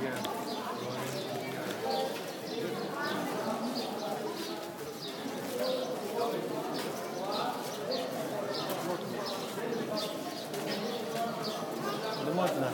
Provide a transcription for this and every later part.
Можно.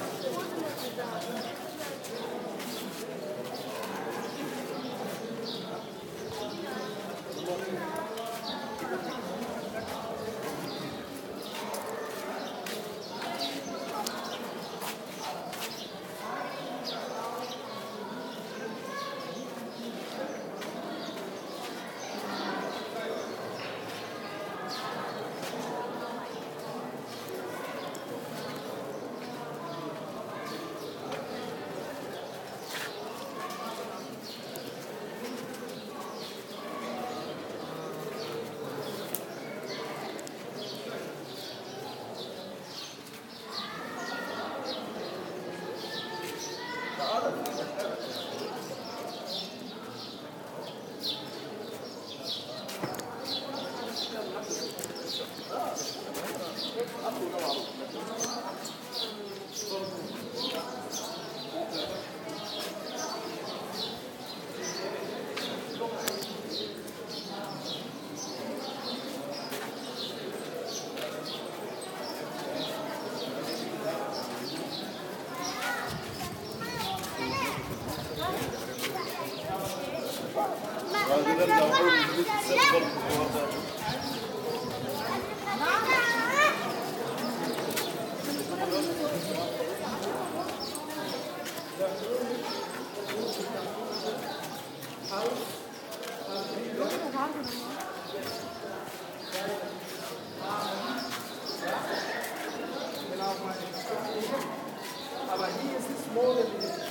Aber hier ist es Mode.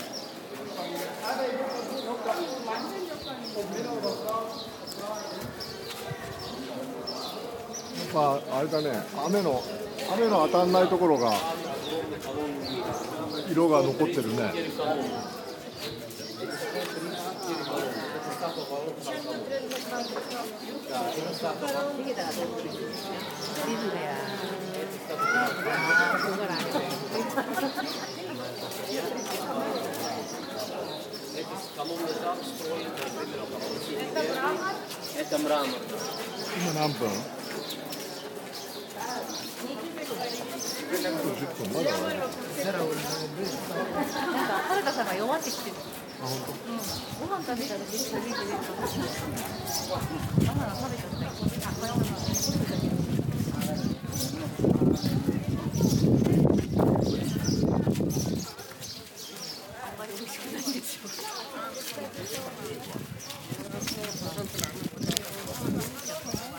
まああれだね、雨の当たんないところが色が残ってるね。今何分？10分まだある。 なんかはるかさんが弱ってきてる。 あ、本当。 ご飯食べたら絶対出てるかもしれない。バナナ食べちゃった。あんまり美味しくないんですよ。